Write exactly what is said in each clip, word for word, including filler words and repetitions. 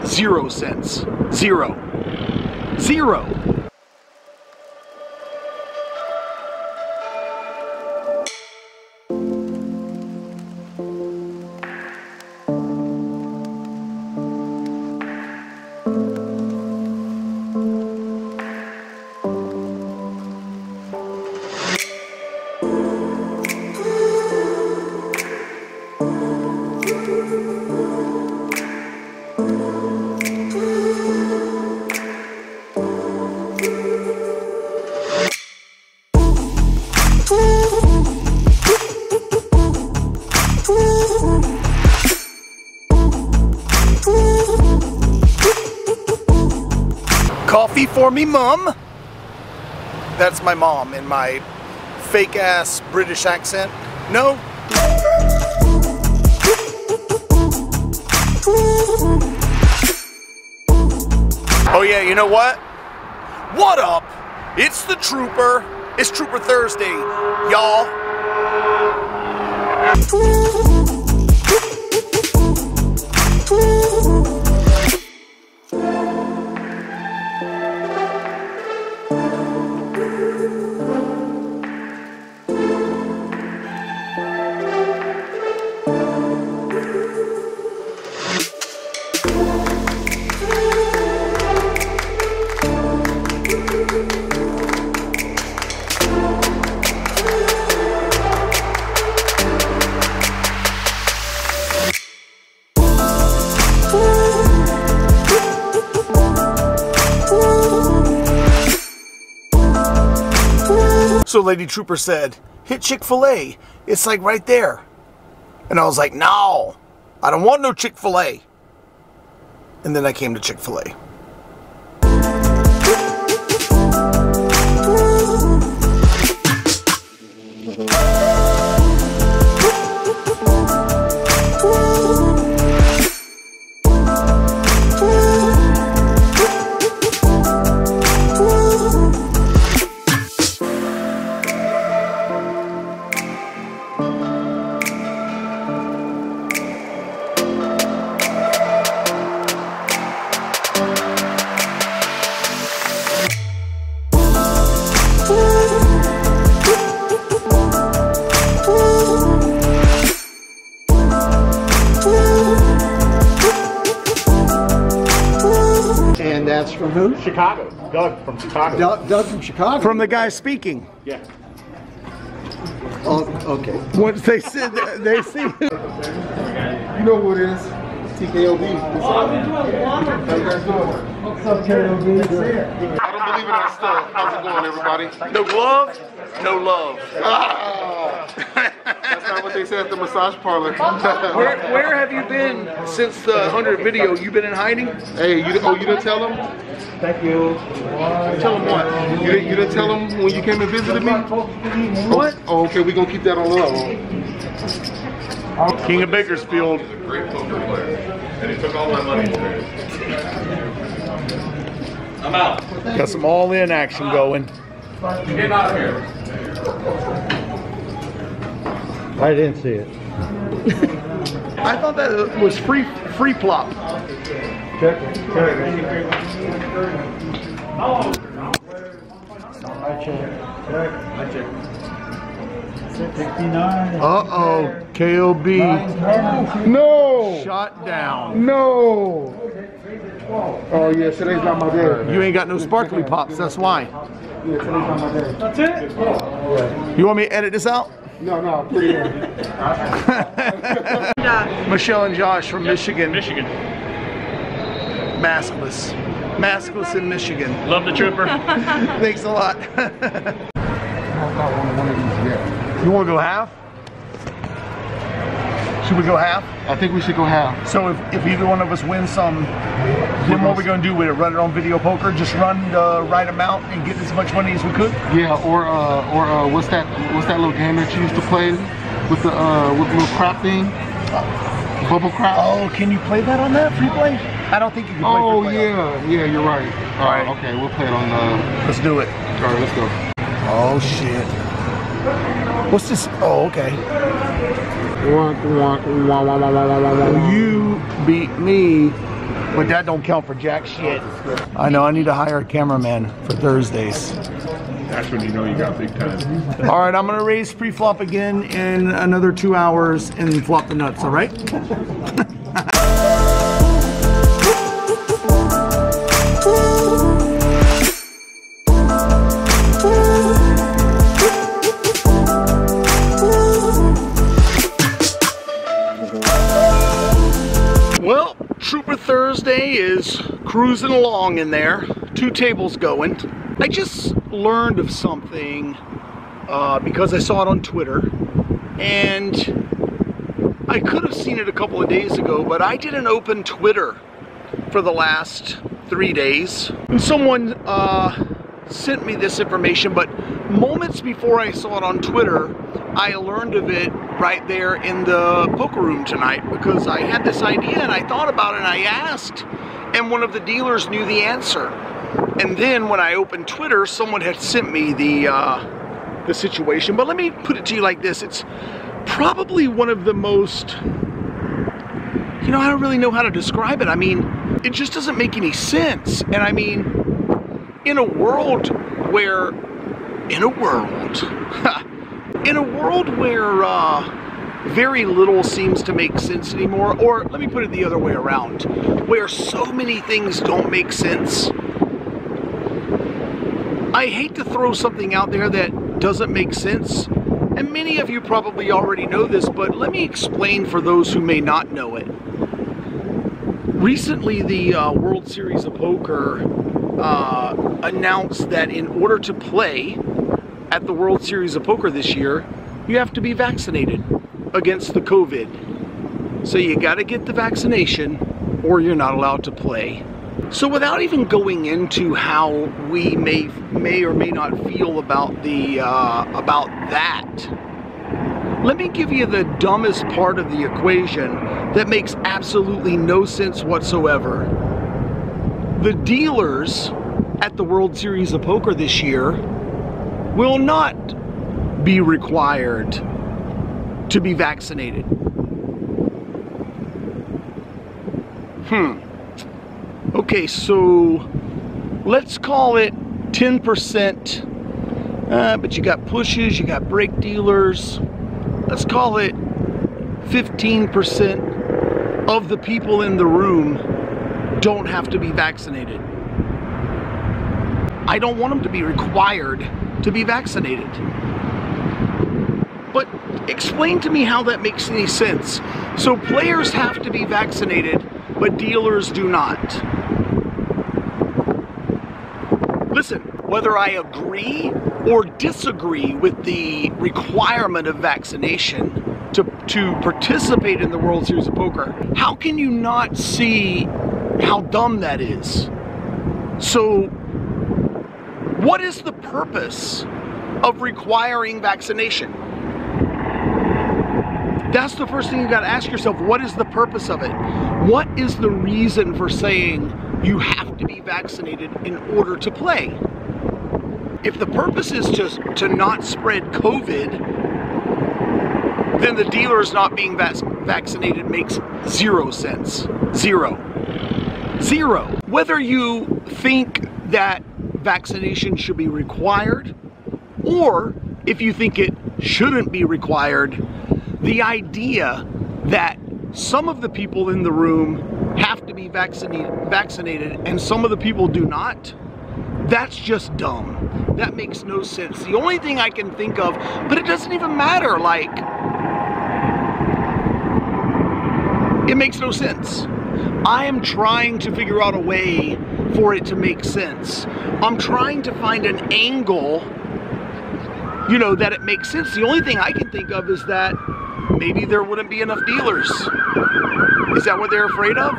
Zero cents. Zero. Zero. Coffee for me, mum. That's my mom in my fake ass British accent. No? Oh yeah, you know what? What up? It's the Trooper. It's Trooper Thursday, y'all. So Lady Trooper said, hit Chick-fil-A. It's like right there. And I was like, no, I don't want no Chick-fil-A. And then I came to Chick-fil-A. And that's from who? Chicago. Doug from Chicago. Doug, Doug from Chicago. From the guy speaking. Yeah. Oh, okay. Once they said that, they see. You know who it is? T K O B. What's up, K O B? I don't believe in that stuff. How's it going, everybody? No glove, no love. That's not what they say at the massage parlor. Where, where have you been since the one hundred video? You been in hiding? Hey, you, oh, you didn't tell them? Thank you. Tell them what? You didn't, you didn't tell them when you came and visited me? What? Oh, okay, we're going to keep that on low. King of Bakersfield. He's a great poker player, and he took all my money. I'm out. Got some all-in action going. Get out of here. I didn't see it. I thought that was free free plop. Check it. Check it. I check. Check. I check. sixty-nine. Uh-oh, K O B. No! Shot down. No! Oh, yeah, today's not my day. You ain't got no sparkly pops, that's why. Yeah, today's not my day. That's it? You want me to edit this out? No, no, put it in. Michelle and Josh from Michigan. Michigan. Maskless. Maskless in Michigan. Love the Trooper. Thanks a lot. I've got one of one of these yet. You want to go half? Should we go half? I think we should go half. So if, if either one of us wins some, then what are we going to do with it? Run it on video poker? Just run the right amount and get as much money as we could? Yeah, or uh, or uh, what's that? What's that little game that you used to play with the uh, with the little crap thing? Bubble crap. Oh, can you play that on that free play? I don't think you can play Oh free play. yeah, yeah, you're right. All right, Alright. okay, we'll play it on. Uh, Let's do it. all right, let's go. Oh shit. What's this? Oh, okay. You beat me But that don't count for jack shit. I know, I need to hire a cameraman for Thursdays. That's when you know you got big time. All right, I'm gonna raise pre-flop again in another two hours and flop the nuts, all right? Well, Trooper Thursday is cruising along in there. Two tables going. I just learned of something uh, because I saw it on Twitter, and I could have seen it a couple of days ago, but I didn't open Twitter for the last three days. And someone uh, sent me this information, but moments before I saw it on Twitter, I learned of it right there in the poker room tonight, because I had this idea and I thought about it and I asked, and one of the dealers knew the answer. And then when I opened Twitter, someone had sent me the uh, the situation. But let me put it to you like this: it's probably one of the most, you know, I don't really know how to describe it. I mean, it just doesn't make any sense. And I mean, in a world where, in a world, in a world where uh, very little seems to make sense anymore, or let me put it the other way around, where so many things don't make sense. I hate to throw something out there that doesn't make sense, and many of you probably already know this, but let me explain for those who may not know it. Recently, the uh, World Series of Poker uh, announced that in order to play at the World Series of Poker this year, you have to be vaccinated against the COVID. So you got to get the vaccination or you're not allowed to play. So without even going into how we may may or may not feel about the uh, about that, let me give you the dumbest part of the equation that makes absolutely no sense whatsoever. The dealers at the World Series of Poker this year will not be required to be vaccinated. Hmm. Okay, so let's call it ten percent, uh, but you got pushes, you got break dealers. Let's call it fifteen percent of the people in the room don't have to be vaccinated. I don't want them to be required to be vaccinated. But explain to me how that makes any sense. So players have to be vaccinated, but dealers do not. Listen, whether I agree or disagree with the requirement of vaccination to, to participate in the World Series of Poker, how can you not see how dumb that is? So, what is the purpose of requiring vaccination? That's the first thing you got to ask yourself. What is the purpose of it? What is the reason for saying you have to be vaccinated in order to play? If the purpose is just to not spread COVID, then the dealers not being vac vaccinated makes zero sense. Zero. Zero. Whether you think that vaccination should be required, or if you think it shouldn't be required, the idea that some of the people in the room have to be vaccinated, vaccinated and some of the people do not, that's just dumb. That makes no sense. The only thing I can think of, but it doesn't even matter, like, it makes no sense. I am trying to figure out a way for it to make sense. I'm trying to find an angle, you know, that it makes sense. The only thing I can think of is that maybe there wouldn't be enough dealers. Is that what they're afraid of?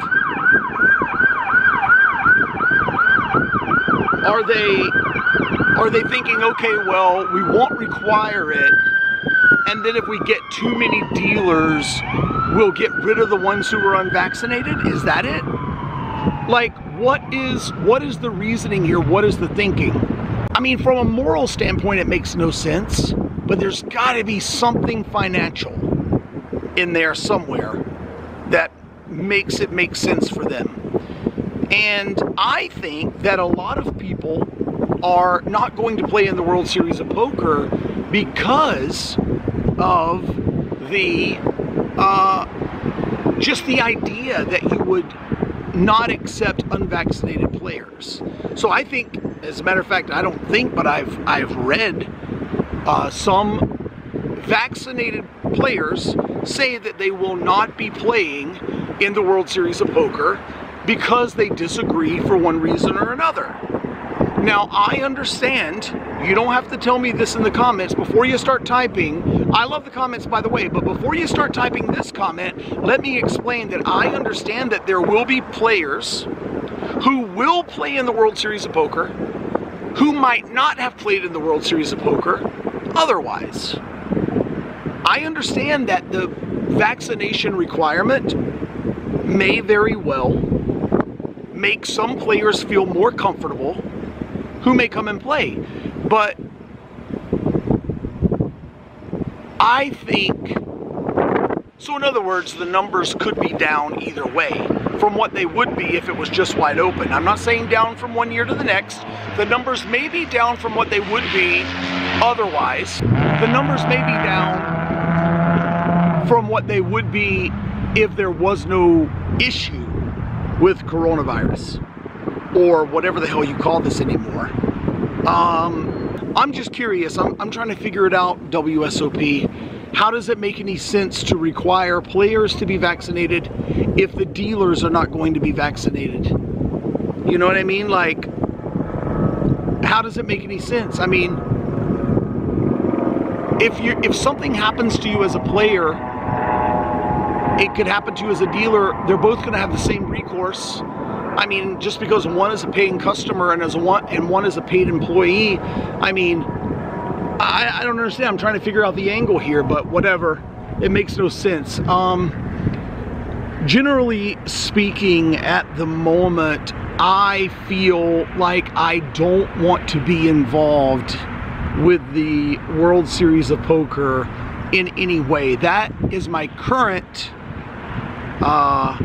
Are they, are they thinking, okay, well, we won't require it, and then if we get too many dealers, we'll get rid of the ones who are unvaccinated? Is that it? Like, what is, what is the reasoning here? What is the thinking? I mean, from a moral standpoint, it makes no sense, but there's got to be something financial in there somewhere that makes it make sense for them. And I think that a lot of people are not going to play in the World Series of Poker because of the, uh, just the idea that you would not accept unvaccinated players. So I think, as a matter of fact, I don't think, but I've, I've read uh, some vaccinated players say that they will not be playing in the World Series of Poker because they disagree for one reason or another. Now, I understand, you don't have to tell me this in the comments before you start typing. I love the comments, by the way, but before you start typing this comment, let me explain that I understand that there will be players who will play in the World Series of Poker who might not have played in the World Series of Poker otherwise. I understand that the vaccination requirement may very well make some players feel more comfortable who may come and play. But I think, so in other words, the numbers could be down either way from what they would be if it was just wide open. I'm not saying down from one year to the next. The numbers may be down from what they would be otherwise. The numbers may be down from what they would be if there was no issue with coronavirus or whatever the hell you call this anymore. Um, I'm just curious. I'm, I'm trying to figure it out, W S O P. How does it make any sense to require players to be vaccinated if the dealers are not going to be vaccinated? You know what I mean? Like, how does it make any sense? I mean, if you if something happens to you as a player, it could happen to you as a dealer. They're both going to have the same recourse. I mean, just because one is a paying customer and as a one and one is a paid employee, I mean, I, I don't understand. I'm trying to figure out the angle here, but whatever. It makes no sense. Um, generally speaking, at the moment, I feel like I don't want to be involved with the World Series of Poker in any way. That is my current uh,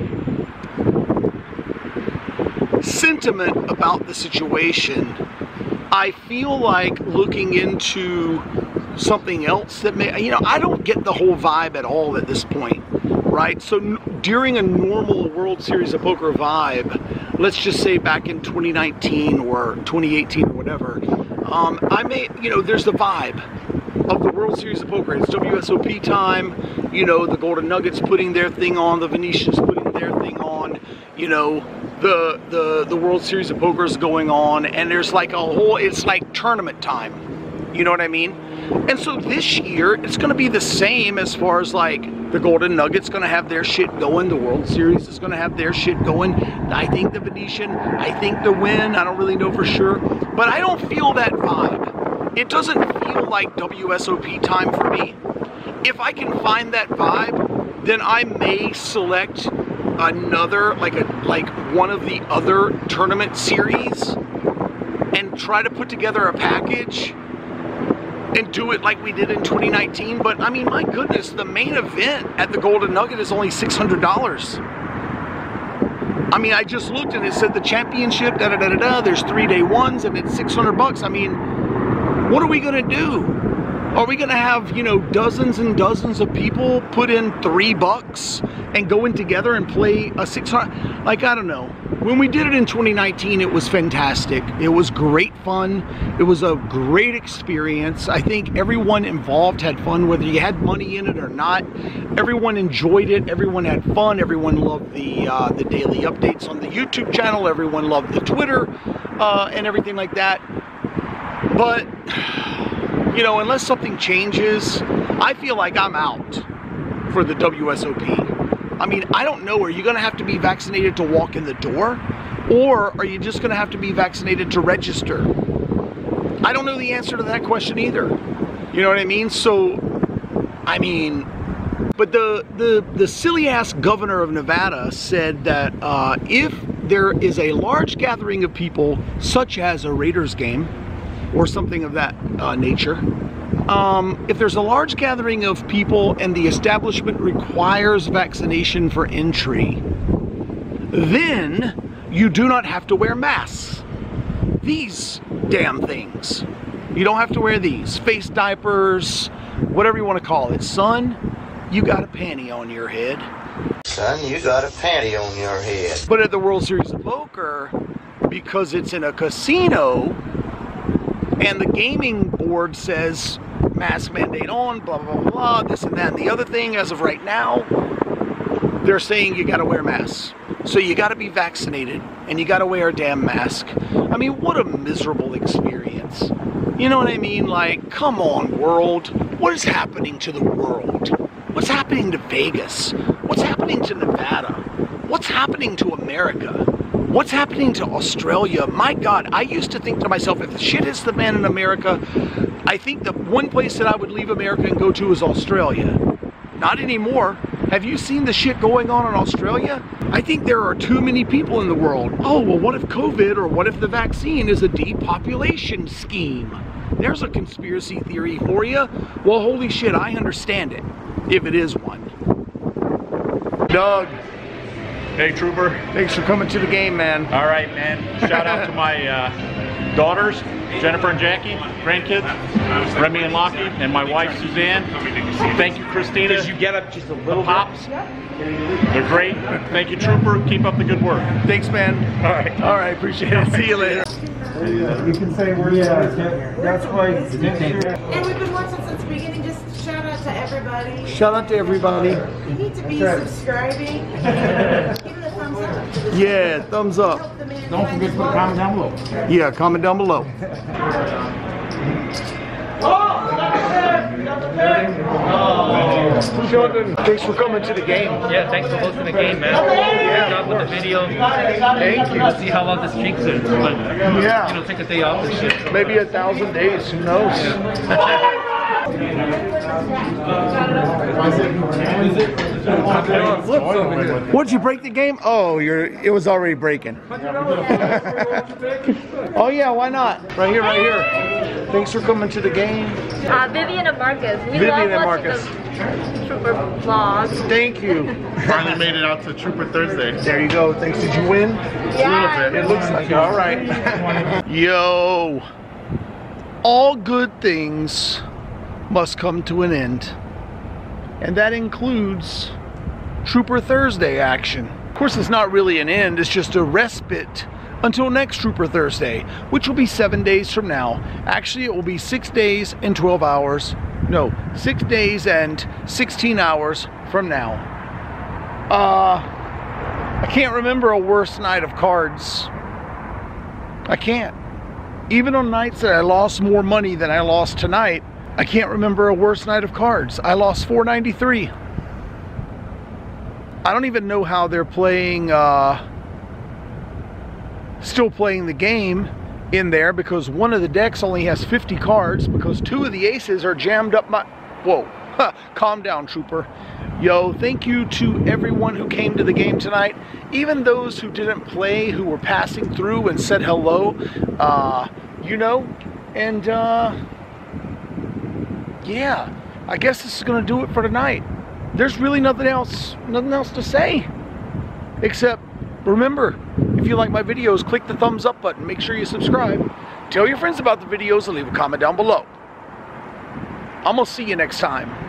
sentiment about the situation. I feel like looking into something else that may, you know, I don't get the whole vibe at all at this point, right? So n during a normal World Series of Poker vibe, let's just say back in twenty nineteen or twenty eighteen or whatever, um, I may, you know, there's the vibe of the World Series of Poker. It's W S O P time, you know, the Golden Nuggets putting their thing on, the Venetians putting their thing on, you know, the the the World Series of Poker is going on, and there's like a whole, it's like tournament time, you know what I mean? And so this year it's going to be the same as far as like the Golden Nuggets going to have their shit going, the World Series is going to have their shit going. I think the Venetian, I think the Wynn, I don't really know for sure, but I don't feel that vibe. It doesn't feel like W S O P time for me. If I can find that vibe, then I may select another, like a like one of the other tournament series and try to put together a package and do it like we did in twenty nineteen. But I mean, my goodness, the main event at the Golden Nugget is only six hundred dollars. I mean, I just looked and it said the championship, da da da da da, there's three day ones and it's six hundred bucks. I mean, what are we gonna do? Are we gonna have, you know, dozens and dozens of people put in three bucks and go in together and play a six hundred? Like, I don't know. When we did it in twenty nineteen, it was fantastic. It was great fun. It was a great experience. I think everyone involved had fun, whether you had money in it or not. Everyone enjoyed it. Everyone had fun. Everyone loved the uh, the daily updates on the YouTube channel. Everyone loved the Twitter uh, and everything like that. But, you know, unless something changes, I feel like I'm out for the W S O P. I mean, I don't know, are you going to have to be vaccinated to walk in the door? Or are you just going to have to be vaccinated to register? I don't know the answer to that question either. You know what I mean? So, I mean, but the, the, the silly-ass governor of Nevada said that uh, if there is a large gathering of people, such as a Raiders game, or something of that uh, nature, Um, if there's a large gathering of people and the establishment requires vaccination for entry, then you do not have to wear masks. These damn things. You don't have to wear these. Face diapers, whatever you want to call it. Son, you got a panty on your head. Son, you got a panty on your head. But at the World Series of Poker, because it's in a casino, and the gaming board says mask mandate on, blah, blah, blah, blah, this and that and the other thing, as of right now, they're saying you gotta wear masks. So you gotta be vaccinated, and you gotta wear a damn mask. I mean, what a miserable experience. You know what I mean? Like, come on, world. What is happening to the world? What's happening to Vegas? What's happening to Nevada? What's happening to America? What's happening to Australia? My God, I used to think to myself, if the shit hits the fan in America, I think the one place that I would leave America and go to is Australia. Not anymore. Have you seen the shit going on in Australia? I think there are too many people in the world. Oh, well, what if COVID or what if the vaccine is a depopulation scheme? There's a conspiracy theory for you. Well, holy shit, I understand it, if it is one. Doug. Hey, Trooper. Thanks for coming to the game, man. All right, man. Shout out to my uh, daughters, Jennifer and Jackie, grandkids, Remy and Lockie, and my wife, Suzanne. Thank you, Christina. Did you get up just a little pops? They're great. Thank you, Trooper. Keep up the good work. Thanks, man. All right. All right, appreciate it. See you later. You can say we're yeah, that's why. And we've been watching since the beginning. Just shout out to everybody. Shout out to everybody. You need to be subscribing. Give it a thumbs up. Yeah, thumbs up. Don't forget to put a comment down below. Yeah, comment down below. Sheldon, thanks for coming to the game. Yeah, thanks for hosting the game, man. Good job with the video. Thank you. We'll see how long this streaks is, but Yeah. you know, take a day off and shit. Maybe a thousand days, who knows? What'd you break the game? Oh, you're it was already breaking. Oh yeah, why not? Right here, right here. Thanks for coming to the game. Uh, Vivian and Marcus. We Vivian love and watching Marcus. the Trooper vlogs. Thank you. Finally made it out to Trooper Thursday. There you go. Thanks. Did you win? Yeah. It looks like it. All right. Yo. All good things must come to an end. And that includes Trooper Thursday action. Of course, it's not really an end. It's just a respite until next Trooper Thursday, which will be seven days from now. Actually, it will be six days and twelve hours. No, six days and sixteen hours from now. Uh, I can't remember a worse night of cards. I can't. Even on nights that I lost more money than I lost tonight, I can't remember a worse night of cards. I lost four ninety-three. I don't even know how they're playing, uh, still playing the game in there, because one of the decks only has fifty cards because two of the aces are jammed up my... Whoa. Calm down, Trooper. Yo, thank you to everyone who came to the game tonight. Even those who didn't play, who were passing through and said hello. Uh, you know, and uh, yeah, I guess this is going to do it for tonight. There's really nothing else, nothing else to say. Except, remember, if you like my videos, click the thumbs up button. Make sure you subscribe. Tell your friends about the videos and leave a comment down below. I'm going to see you next time.